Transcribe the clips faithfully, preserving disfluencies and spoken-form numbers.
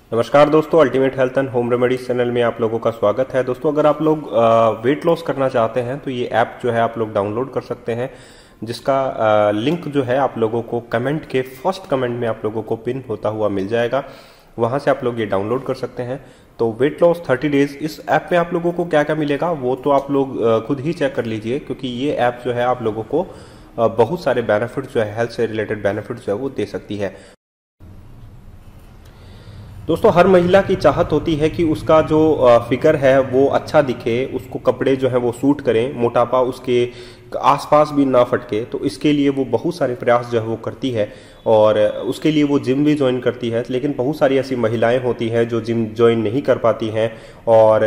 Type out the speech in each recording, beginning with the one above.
नमस्कार दोस्तों, ultimate health and home remedies channel में आप लोगों का स्वागत है। दोस्तों, अगर आप लोग वेट लॉस करना चाहते हैं तो ये ऐप जो है आप लोग डाउनलोड कर सकते हैं, जिसका लिंक जो है आप लोगों को कमेंट के फर्स्ट कमेंट में आप लोगों को पिन होता हुआ मिल जाएगा। वहां से आप लोग ये डाउनलोड कर सकते हैं। तो वेट लॉस थर्टी डेज, इस ऐप में आप लोगों को क्या क्या मिलेगा वो तो आप लोग खुद ही चेक कर लीजिए, क्योंकि ये ऐप जो है आप लोगों को बहुत सारे बेनिफिट जो है, हेल्थ से रिलेटेड बेनिफिट जो है वो दे सकती है। दोस्तों, हर महिला की चाहत होती है कि उसका जो फिगर है वो अच्छा दिखे, उसको कपड़े जो है वो सूट करें, मोटापा उसके आसपास भी ना फटके। तो इसके लिए वो बहुत सारे प्रयास जो है वो करती है और उसके लिए वो जिम भी ज्वाइन करती है। लेकिन बहुत सारी ऐसी महिलाएं होती हैं जो जिम ज्वाइन नहीं कर पाती हैं और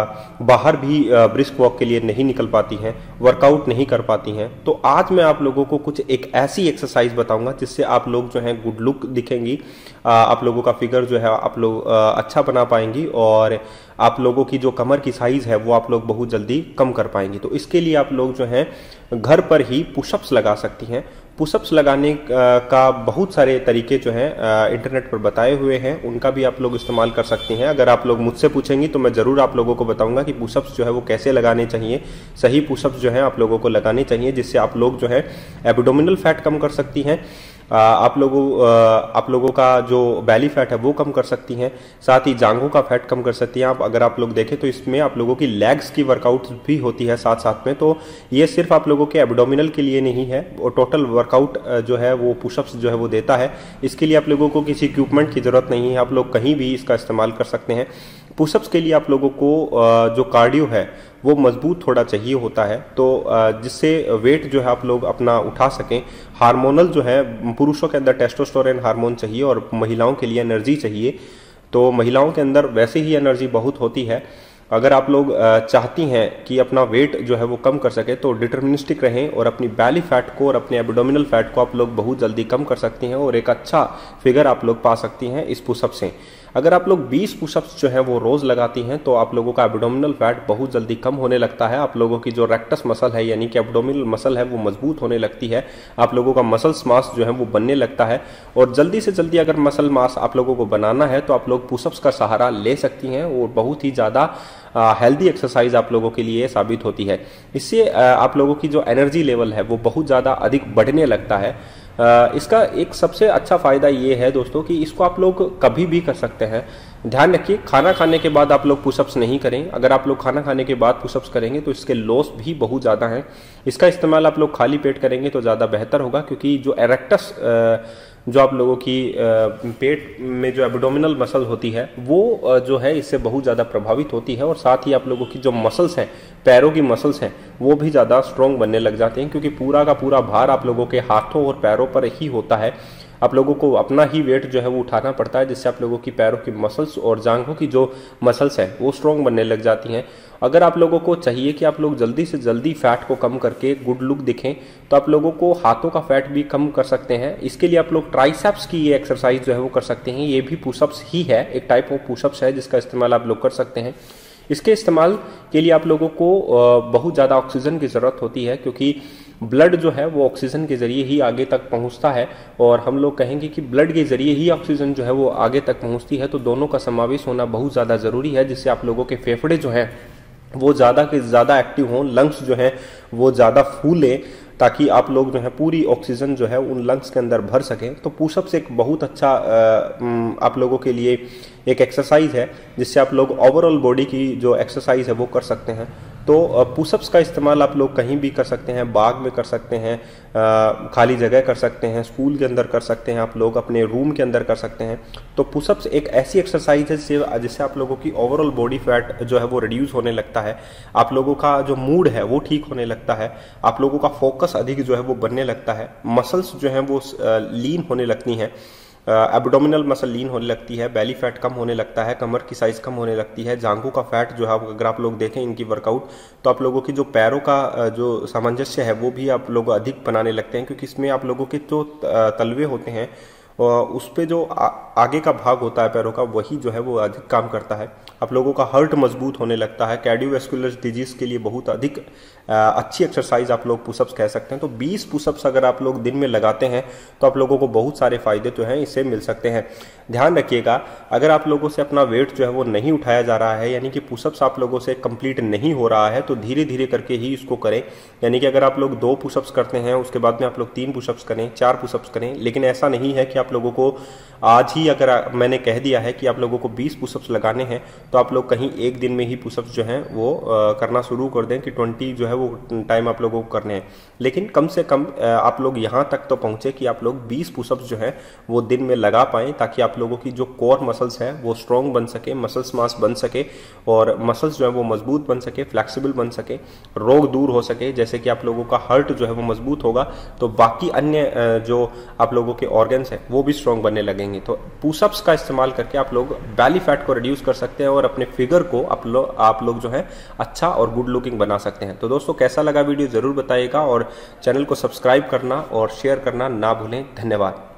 बाहर भी ब्रिस्क वॉक के लिए नहीं निकल पाती हैं, वर्कआउट नहीं कर पाती हैं। तो आज मैं आप लोगों को कुछ एक ऐसी एक्सरसाइज बताऊंगा जिससे आप लोग जो है गुड लुक दिखेंगी, आप लोगों का फिगर जो है आप लोग अच्छा बना पाएंगी और आप लोगों की जो कमर की साइज है वो आप लोग बहुत जल्दी कम कर पाएंगी। तो इसके लिए आप लोग जो हैं घर पर ही पुशअप्स लगा सकती हैं। पुशअप्स लगाने का बहुत सारे तरीके जो हैं इंटरनेट पर बताए हुए हैं, उनका भी आप लोग इस्तेमाल कर सकती हैं। अगर आप लोग मुझसे पूछेंगी तो मैं ज़रूर आप लोगों को बताऊंगा कि पुशअप्स जो है वो कैसे लगाने चाहिए। सही पुशअप्स जो है आप लोगों को लगाने चाहिए, जिससे आप लोग जो है एब्डोमिनल फैट कम कर सकती हैं, आप लोगों आप लोगों का जो बैली फैट है वो कम कर सकती हैं, साथ ही जांघों का फैट कम कर सकती हैं। आप अगर आप लोग देखें तो इसमें आप लोगों की लेग्स की वर्कआउट भी होती है साथ साथ में। तो ये सिर्फ आप लोगों के एब्डोमिनल के लिए नहीं है, और टोटल वर्कआउट जो है वो पुशअप्स जो है वो देता है। इसके लिए आप लोगों को किसी इक्विपमेंट की जरूरत नहीं है, आप लोग कहीं भी इसका इस्तेमाल कर सकते हैं। पुशअप्स के लिए आप लोगों को जो कार्डियो है वो मजबूत थोड़ा चाहिए होता है, तो जिससे वेट जो है आप लोग अपना उठा सकें। हार्मोनल जो है, पुरुषों के अंदर टेस्टोस्टेरोन हार्मोन चाहिए और महिलाओं के लिए एनर्जी चाहिए। तो महिलाओं के अंदर वैसे ही एनर्जी बहुत होती है। अगर आप लोग चाहती हैं कि अपना वेट जो है वो कम कर सके तो डिटर्मिनिस्टिक रहें और अपनी बैली फैट को और अपने एब्डोमिनल फैट को आप लोग बहुत जल्दी कम कर सकती हैं और एक अच्छा फिगर आप लोग पा सकती हैं इस पुशअप से। अगर आप लोग बीस पुशअप्स जो है वो रोज लगाती हैं तो आप लोगों का एब्डोमिनल फैट बहुत जल्दी कम होने लगता है। आप लोगों की जो रेक्टस मसल है यानी कि एब्डोमिनल मसल है वो मजबूत होने लगती है। आप लोगों का मसल्स मास जो है वो बनने लगता है और जल्दी से जल्दी अगर मसल मास आप लोगों को बनाना है तो आप लोग पुशअप्स का सहारा ले सकती हैं और बहुत ही ज़्यादा हेल्दी एक्सरसाइज आप लोगों के लिए साबित होती है। इससे आप लोगों की जो एनर्जी लेवल है वो बहुत ज़्यादा अधिक बढ़ने लगता है। इसका एक सबसे अच्छा फ़ायदा ये है दोस्तों कि इसको आप लोग कभी भी कर सकते हैं। ध्यान रखिए, खाना खाने के बाद आप लोग पुशअप्स नहीं करें। अगर आप लोग खाना खाने के बाद पुशअप्स करेंगे तो इसके लॉस भी बहुत ज़्यादा हैं। इसका इस्तेमाल आप लोग खाली पेट करेंगे तो ज़्यादा बेहतर होगा, क्योंकि जो एरेक्टस जो आप लोगों की पेट में जो एब्डोमिनल मसल होती है वो जो है इससे बहुत ज़्यादा प्रभावित होती है और साथ ही आप लोगों की जो मसल्स हैं, पैरों की मसल्स हैं, वो भी ज़्यादा स्ट्रॉन्ग बनने लग जाते हैं, क्योंकि पूरा का पूरा भार आप लोगों के हाथों और पैरों पर ही होता है। आप लोगों को अपना ही वेट जो है वो उठाना पड़ता है, जिससे आप लोगों की पैरों की मसल्स और जांघों की जो मसल्स हैं वो स्ट्रॉन्ग बनने लग जाती हैं। अगर आप लोगों को चाहिए कि आप लोग जल्दी से जल्दी फैट को कम करके गुड लुक दिखें तो आप लोगों को हाथों का फैट भी कम कर सकते हैं। इसके लिए आप लोग ट्राइसेप्स की ये एक्सरसाइज जो है वो कर सकते हैं। ये भी पुशअप्स ही है, एक टाइप ऑफ पुशअप्स है जिसका इस्तेमाल आप लोग कर सकते हैं। इसके इस्तेमाल के लिए आप लोगों को बहुत ज़्यादा ऑक्सीजन की ज़रूरत होती है, क्योंकि ब्लड जो है वो ऑक्सीजन के ज़रिए ही आगे तक पहुंचता है और हम लोग कहेंगे कि ब्लड के ज़रिए ही ऑक्सीजन जो है वो आगे तक पहुंचती है। तो दोनों का समावेश होना बहुत ज़्यादा ज़रूरी है, जिससे आप लोगों के फेफड़े जो हैं वो ज़्यादा के ज़्यादा एक्टिव हों, लंग्स जो हैं वो ज़्यादा फूलें, ताकि आप लोग जो है पूरी ऑक्सीजन जो है उन लंग्स के अंदर भर सकें। तो पुशअप्स एक बहुत अच्छा आप लोगों के लिए एक एक्सरसाइज है, जिससे आप लोग ओवरऑल बॉडी की जो एक्सरसाइज है वो कर सकते हैं। तो पुशअप्स का इस्तेमाल आप लोग कहीं भी कर सकते हैं, बाग में कर सकते हैं, खाली जगह कर सकते हैं, स्कूल के अंदर कर सकते हैं, आप लोग अपने रूम के अंदर कर सकते हैं। तो पुशअप्स एक ऐसी एक्सरसाइज है जिससे जिससे आप लोगों की ओवरऑल बॉडी फैट जो है वो रिड्यूस होने लगता है, आप लोगों का जो मूड है वो ठीक होने लगता है, आप लोगों का फोकस अधिक जो है वो बनने लगता है, मसल्स जो हैं वो लीन होने लगती हैं, एब्डोमिनल मसल लीन होने लगती है, बैली फैट कम होने लगता है, कमर की साइज कम होने लगती है, जांघों का फैट जो है अगर आप लोग देखें इनकी वर्कआउट तो आप लोगों की जो पैरों का जो सामंजस्य है वो भी आप लोग अधिक बनाने लगते हैं, क्योंकि इसमें आप लोगों के जो तलवे होते हैं उस पे जो आ, आगे का भाग होता है पैरों का, वही जो है वो अधिक काम करता है। आप लोगों का हार्ट मजबूत होने लगता है। कार्डियोवैस्कुलर डिजीज के लिए बहुत अधिक अच्छी एक्सरसाइज आप लोग पुशअप्स कह सकते हैं। तो बीस पुशअप्स अगर आप लोग दिन में लगाते हैं तो आप लोगों को बहुत सारे फायदे जो हैं इससे मिल सकते हैं। ध्यान रखिएगा, अगर आप लोगों से अपना वेट जो है वो नहीं उठाया जा रहा है, यानी कि पुशअप्स आप लोगों से कंप्लीट नहीं हो रहा है, तो धीरे धीरे करके ही इसको करें। यानी कि अगर आप लोग दो पुशअप्स करते हैं, उसके बाद में आप लोग तीन पुशअप्स करें, चार पुशअप्स करें, लेकिन ऐसा नहीं है कि आप लोगों को आज ही अगर मैंने कह दिया है कि आप लोगों को बीस पुशअप्स लगाने हैं तो आप लोग कहीं एक दिन में ही पुशअप्स जो हैं वो आ, करना शुरू कर दें कि बीस जो है वो टाइम आप लोगों को करने हैं। लेकिन कम से कम आप लोग यहाँ तक तो पहुंचे कि आप लोग बीस पुशअप्स जो है वो दिन में लगा पाएं, ताकि आप लोगों की जो कोर मसल्स है वो स्ट्रॉन्ग बन सके, मसल्स मास बन सके और मसल्स जो है वो मजबूत बन सके, फ्लेक्सिबल बन सके, रोग दूर हो सके। जैसे कि आप लोगों का हार्ट जो है वो मजबूत होगा तो बाकी अन्य जो आप लोगों के ऑर्गन्स हैं वो भी स्ट्रॉन्ग बनने लगेंगे। तो पुशअप्स का इस्तेमाल करके आप लोग बैली फैट को रिड्यूस कर सकते हैं और अपने फिगर को आप लोग आप लोग जो है अच्छा और गुड लुकिंग बना सकते हैं। तो दोस्तों, कैसा लगा वीडियो जरूर बताइएगा और चैनल को सब्सक्राइब करना और शेयर करना ना भूलें। धन्यवाद।